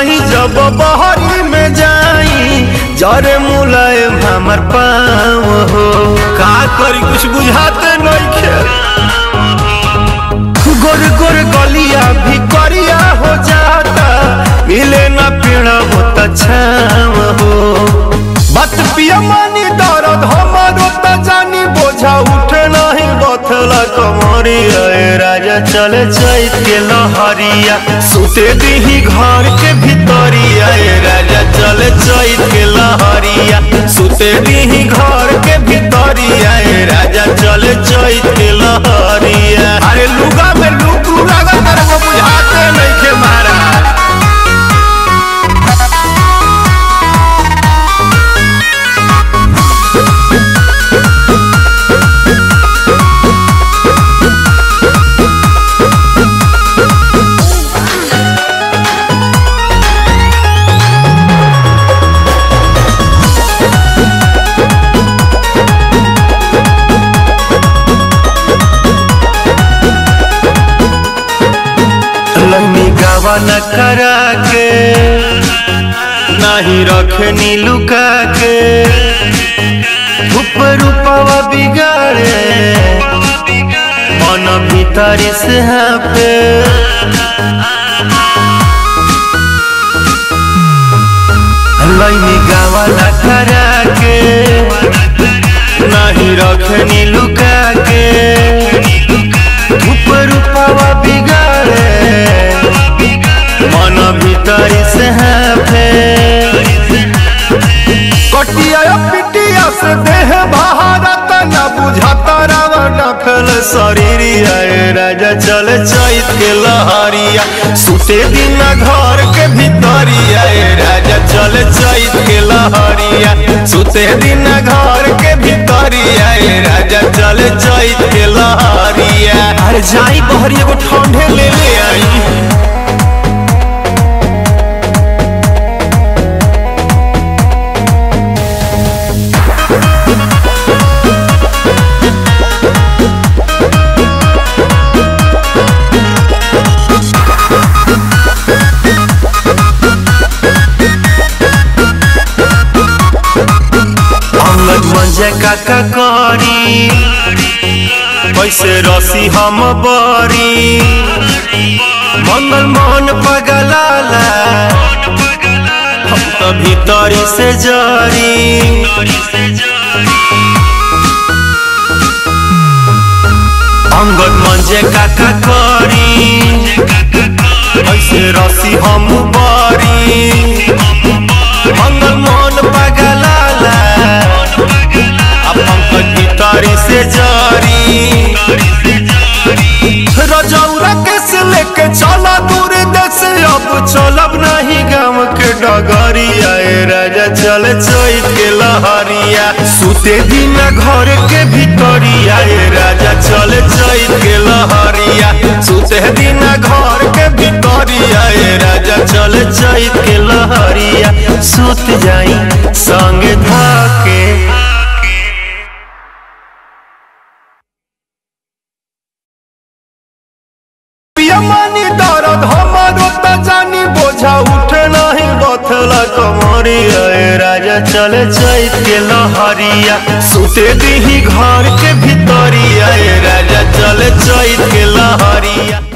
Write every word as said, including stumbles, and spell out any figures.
नहीं जब बहरी में जाई जरे मुलायम हमर पाँव हो। का करी कुछ बुझाते नइखे। गोर गोर गलिया भी करिया हो जाता मिले न पेड़ा होता छाव हो। बात पिया मानी दर्द हमारो त जानी बोझा उठे नहीं बथला कमरिया। राजा चले चैत के लहरिया सुते दीही घर के भितरिया। राजा चले चैत के लहरिया सुते दीही घर के भितरिया। राजा चले चैत के लहरिया। अरे लुगा में लुकू लागत रे बुझाते नइखे मारा। न करा के नहीं रखनी लुका के ऊपर रूपवा बिगाड़े मन भीतर से पे। लैनी गावा न करा के नहीं रखनी लुका के ऊपर रूपवा बिगाड़े मन भीतर से है। कटिया पिटिया से देह भारत न बुझाता रावण फैल शरीरिया। राजा चले चैत के लहरिया सुते दिन घर के भितरिया। राजा चले चैत के लहरिया सुते दिन घर के भितरिया। राजा चले चैत के लहरिया। अरे जाई बहरिया को ठंडे ले ले आई। मंजे काका करी कैसे रसी हम बरी मंगल मोहन पगलाला हम तो भीतरी से जरी। अंगद मंजे काका करी कैसे रसी हम बरी मंगल मोहन पगलाला भीतरी से जारी। रजौरा कैसे लेके चला दूर देश अब चलब नहीं गाँव के डगरिया। राजा चले चैत के लहरिया सुते दिन घर के भितरिया। राजा चले चैत के लहरिया सुते दिन घर के भितरिया। राजा चले चैत के लहरिया सुत जाई संग धाके। मानी दर्द हमारो त जानी बोझा उठे नहीं बथला कमरिया। राजा चले चैत के लहरिया सुते दीही घर के भितरिया। राजा चले चैत के लहरिया।